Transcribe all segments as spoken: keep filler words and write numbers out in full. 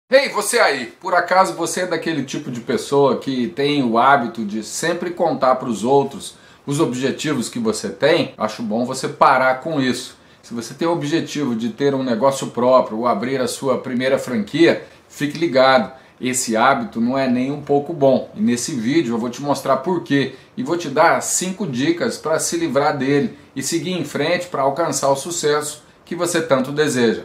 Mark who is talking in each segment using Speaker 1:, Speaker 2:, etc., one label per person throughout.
Speaker 1: Ei, você aí, por acaso você é daquele tipo de pessoa que tem o hábito de sempre contar para os outros os objetivos que você tem? Acho bom você parar com isso. Se você tem o objetivo de ter um negócio próprio ou abrir a sua primeira franquia, fique ligado. Esse hábito não é nem um pouco bom. E nesse vídeo eu vou te mostrar por quê. E vou te dar cinco dicas para se livrar dele e seguir em frente para alcançar o sucesso que você tanto deseja.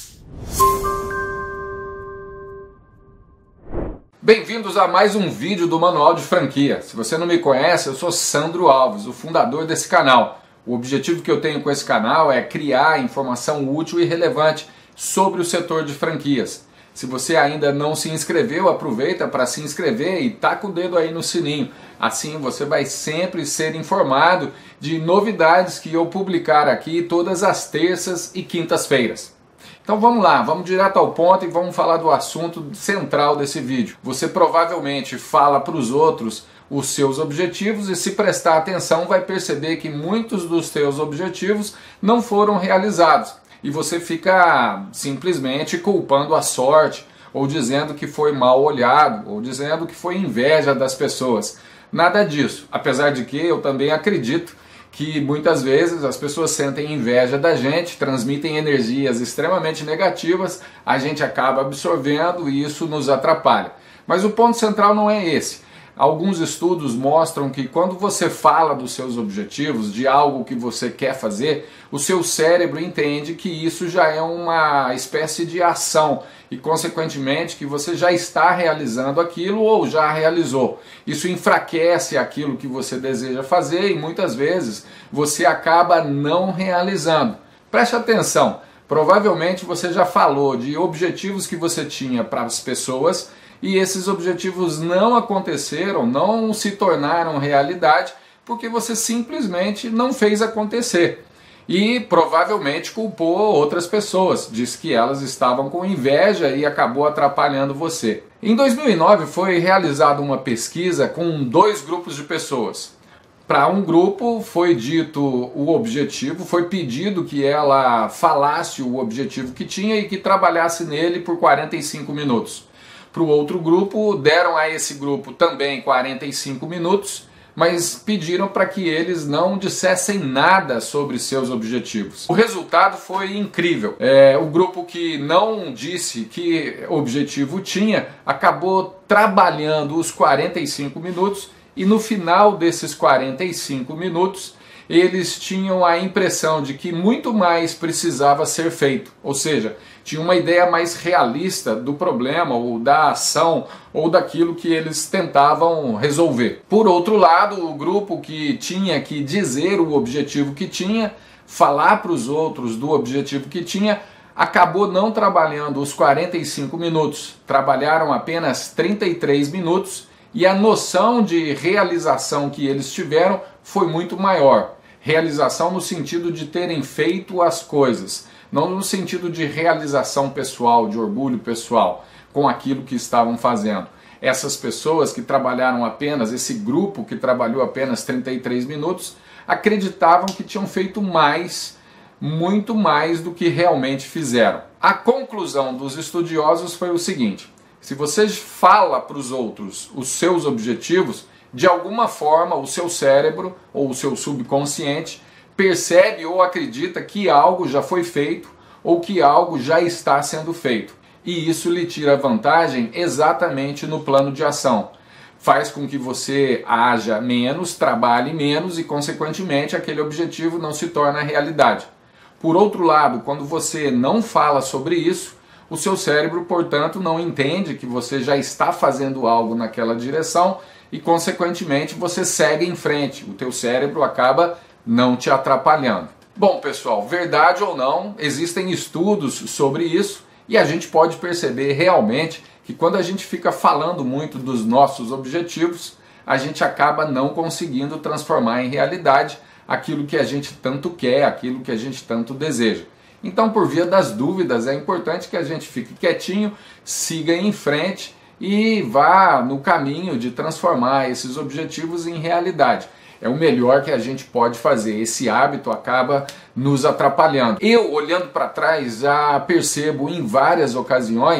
Speaker 1: Bem-vindos a mais um vídeo do Manual de Franquia. Se você não me conhece, eu sou Sandro Alves, o fundador desse canal. O objetivo que eu tenho com esse canal é criar informação útil e relevante sobre o setor de franquias. Se você ainda não se inscreveu, aproveita para se inscrever e taca o dedo aí no sininho. Assim você vai sempre ser informado de novidades que eu publicar aqui todas as terças e quintas-feiras. Então vamos lá, vamos direto ao ponto e vamos falar do assunto central desse vídeo. Você provavelmente fala para os outros os seus objetivos e, se prestar atenção, vai perceber que muitos dos seus objetivos não foram realizados. E você fica simplesmente culpando a sorte, ou dizendo que foi mal olhado, ou dizendo que foi inveja das pessoas. Nada disso, apesar de que eu também acredito que muitas vezes as pessoas sentem inveja da gente, transmitem energias extremamente negativas, a gente acaba absorvendo e isso nos atrapalha. Mas o ponto central não é esse. Alguns estudos mostram que quando você fala dos seus objetivos, de algo que você quer fazer, o seu cérebro entende que isso já é uma espécie de ação e, consequentemente, que você já está realizando aquilo ou já realizou. Isso enfraquece aquilo que você deseja fazer e muitas vezes você acaba não realizando. Preste atenção, provavelmente você já falou de objetivos que você tinha para as pessoas e esses objetivos não aconteceram, não se tornaram realidade porque você simplesmente não fez acontecer. E provavelmente culpou outras pessoas, disse que elas estavam com inveja e acabou atrapalhando você. Em dois mil e nove foi realizada uma pesquisa com dois grupos de pessoas. Para um grupo foi dito o objetivo, foi pedido que ela falasse o objetivo que tinha e que trabalhasse nele por quarenta e cinco minutos. Para o outro grupo, deram a esse grupo também quarenta e cinco minutos, mas pediram para que eles não dissessem nada sobre seus objetivos. O resultado foi incrível. É, o grupo que não disse que objetivo tinha, acabou trabalhando os quarenta e cinco minutos e no final desses quarenta e cinco minutos, eles tinham a impressão de que muito mais precisava ser feito, ou seja, tinha uma ideia mais realista do problema ou da ação ou daquilo que eles tentavam resolver. Por outro lado, o grupo que tinha que dizer o objetivo que tinha, falar para os outros do objetivo que tinha, acabou não trabalhando os quarenta e cinco minutos, trabalharam apenas trinta e três minutos e a noção de realização que eles tiveram foi muito maior. Realização no sentido de terem feito as coisas, não no sentido de realização pessoal, de orgulho pessoal com aquilo que estavam fazendo. Essas pessoas que trabalharam apenas, esse grupo que trabalhou apenas trinta e três minutos, acreditavam que tinham feito mais, muito mais do que realmente fizeram. A conclusão dos estudiosos foi o seguinte: se você fala para os outros os seus objetivos, de alguma forma o seu cérebro ou o seu subconsciente percebe ou acredita que algo já foi feito ou que algo já está sendo feito. E isso lhe tira vantagem exatamente no plano de ação. Faz com que você haja menos, trabalhe menos e, consequentemente, aquele objetivo não se torna realidade. Por outro lado, quando você não fala sobre isso, o seu cérebro, portanto, não entende que você já está fazendo algo naquela direção e, consequentemente, você segue em frente. O teu cérebro acaba não te atrapalhando. Bom, pessoal, verdade ou não, existem estudos sobre isso e a gente pode perceber realmente que quando a gente fica falando muito dos nossos objetivos, a gente acaba não conseguindo transformar em realidade aquilo que a gente tanto quer, aquilo que a gente tanto deseja. Então, por via das dúvidas, é importante que a gente fique quietinho, siga em frente e vá no caminho de transformar esses objetivos em realidade. É o melhor que a gente pode fazer. Esse hábito acaba nos atrapalhando. Eu, olhando para trás, já percebo em várias ocasiões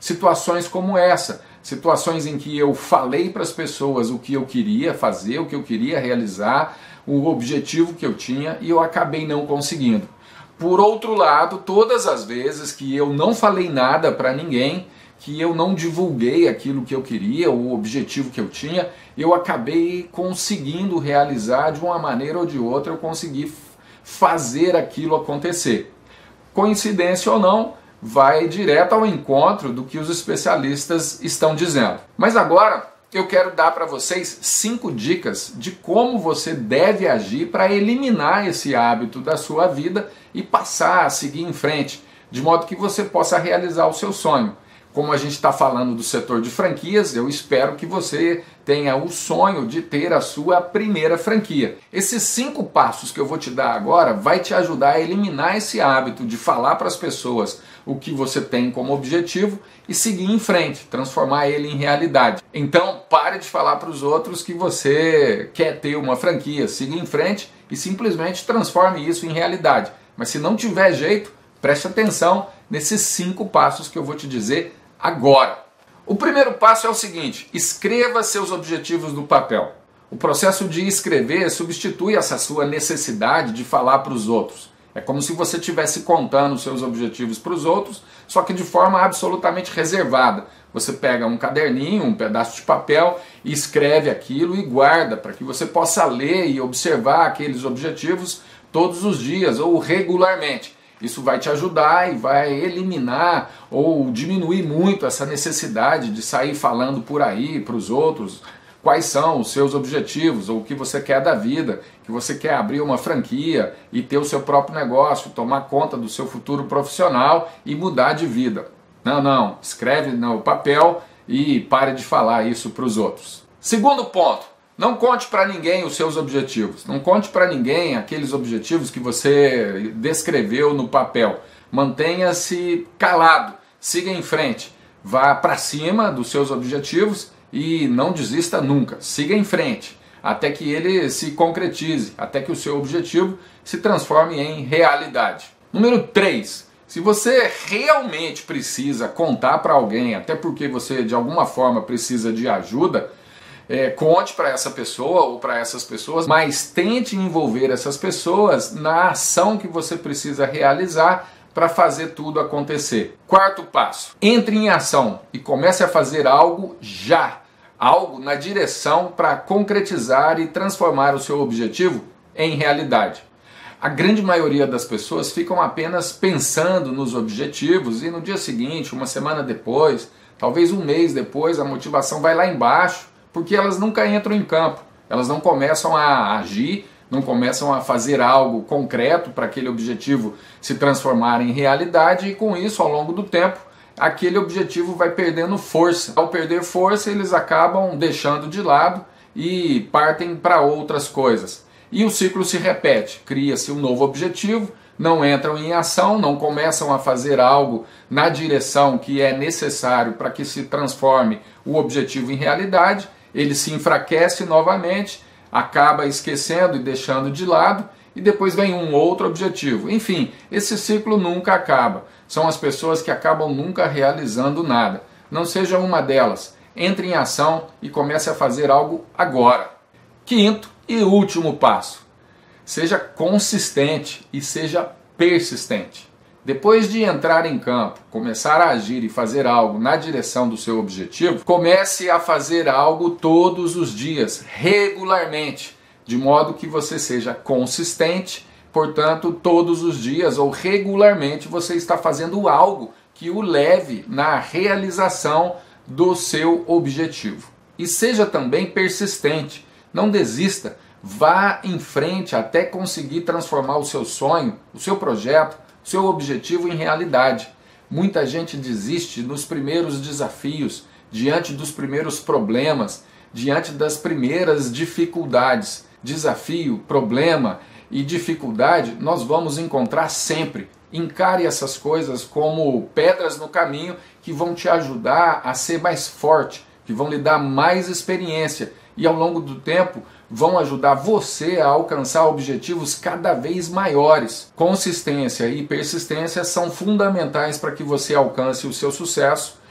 Speaker 1: situações como essa, situações em que eu falei para as pessoas o que eu queria fazer, o que eu queria realizar, o objetivo que eu tinha e eu acabei não conseguindo. Por outro lado, todas as vezes que eu não falei nada para ninguém, que eu não divulguei aquilo que eu queria, o objetivo que eu tinha, eu acabei conseguindo realizar de uma maneira ou de outra, eu consegui fazer aquilo acontecer. Coincidência ou não, vai direto ao encontro do que os especialistas estão dizendo. Mas agora eu quero dar para vocês cinco dicas de como você deve agir para eliminar esse hábito da sua vida e passar a seguir em frente, de modo que você possa realizar o seu sonho. Como a gente está falando do setor de franquias, eu espero que você tenha o sonho de ter a sua primeira franquia. Esses cinco passos que eu vou te dar agora vai te ajudar a eliminar esse hábito de falar para as pessoas o que você tem como objetivo e seguir em frente, transformar ele em realidade. Então pare de falar para os outros que você quer ter uma franquia, siga em frente e simplesmente transforme isso em realidade. Mas se não tiver jeito, preste atenção nesses cinco passos que eu vou te dizer agora. O primeiro passo é o seguinte: escreva seus objetivos no papel. O processo de escrever substitui essa sua necessidade de falar para os outros. É como se você estivesse contando os seus objetivos para os outros, só que de forma absolutamente reservada. Você pega um caderninho, um pedaço de papel e escreve aquilo e guarda para que você possa ler e observar aqueles objetivos todos os dias ou regularmente. Isso vai te ajudar e vai eliminar ou diminuir muito essa necessidade de sair falando por aí para os outros quais são os seus objetivos ou o que você quer da vida, que você quer abrir uma franquia e ter o seu próprio negócio, tomar conta do seu futuro profissional e mudar de vida. Não, não, escreve no papel e pare de falar isso para os outros. Segundo ponto, não conte para ninguém os seus objetivos. Não conte para ninguém aqueles objetivos que você descreveu no papel. Mantenha-se calado, siga em frente, vá para cima dos seus objetivos e não desista nunca. Siga em frente, até que ele se concretize, até que o seu objetivo se transforme em realidade. Número três. Se você realmente precisa contar para alguém, até porque você de alguma forma precisa de ajuda, É, conte para essa pessoa ou para essas pessoas, mas tente envolver essas pessoas na ação que você precisa realizar para fazer tudo acontecer. Quarto passo, entre em ação e comece a fazer algo já, algo na direção para concretizar e transformar o seu objetivo em realidade. A grande maioria das pessoas ficam apenas pensando nos objetivos e no dia seguinte, uma semana depois, talvez um mês depois, a motivação vai lá embaixo, porque elas nunca entram em campo, elas não começam a agir, não começam a fazer algo concreto para aquele objetivo se transformar em realidade e com isso, ao longo do tempo, aquele objetivo vai perdendo força. Ao perder força, eles acabam deixando de lado e partem para outras coisas. E o ciclo se repete, cria-se um novo objetivo, não entram em ação, não começam a fazer algo na direção que é necessário para que se transforme o objetivo em realidade, ele se enfraquece novamente, acaba esquecendo e deixando de lado, e depois vem um outro objetivo. Enfim, esse ciclo nunca acaba. São as pessoas que acabam nunca realizando nada. Não seja uma delas. Entre em ação e comece a fazer algo agora. Quinto e último passo. Seja consistente e seja persistente. Depois de entrar em campo, começar a agir e fazer algo na direção do seu objetivo, comece a fazer algo todos os dias, regularmente, de modo que você seja consistente, portanto, todos os dias ou regularmente você está fazendo algo que o leve na realização do seu objetivo. E seja também persistente, não desista, vá em frente até conseguir transformar o seu sonho, o seu projeto, seu objetivo em realidade. Muita gente desiste nos primeiros desafios, diante dos primeiros problemas, diante das primeiras dificuldades. Desafio, problema e dificuldade nós vamos encontrar sempre. Encare essas coisas como pedras no caminho que vão te ajudar a ser mais forte, que vão lhe dar mais experiência e ao longo do tempo vão ajudar você a alcançar objetivos cada vez maiores. Consistência e persistência são fundamentais para que você alcance o seu sucesso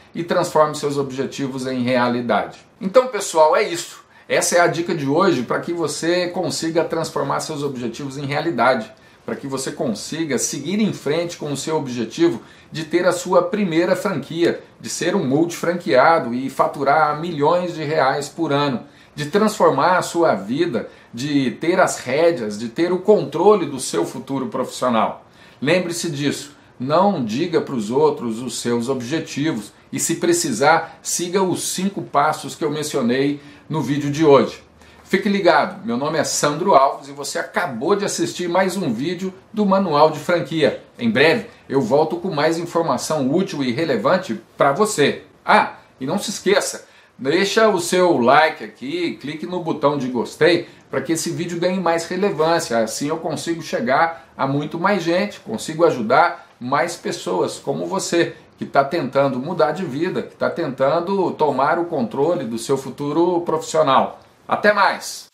Speaker 1: e transforme seus objetivos em realidade. Então, pessoal, é isso. Essa é a dica de hoje para que você consiga transformar seus objetivos em realidade, para que você consiga seguir em frente com o seu objetivo de ter a sua primeira franquia, de ser um multifranqueado e faturar milhões de reais por ano, de transformar a sua vida, de ter as rédeas, de ter o controle do seu futuro profissional. Lembre-se disso, não diga para os outros os seus objetivos e, se precisar, siga os cinco passos que eu mencionei no vídeo de hoje. Fique ligado, meu nome é Sandro Alves e você acabou de assistir mais um vídeo do Manual de Franquia. Em breve eu volto com mais informação útil e relevante para você. Ah, e não se esqueça, deixa o seu like aqui, clique no botão de gostei para que esse vídeo ganhe mais relevância. Assim eu consigo chegar a muito mais gente, consigo ajudar mais pessoas como você, que está tentando mudar de vida, que está tentando tomar o controle do seu futuro profissional. Até mais!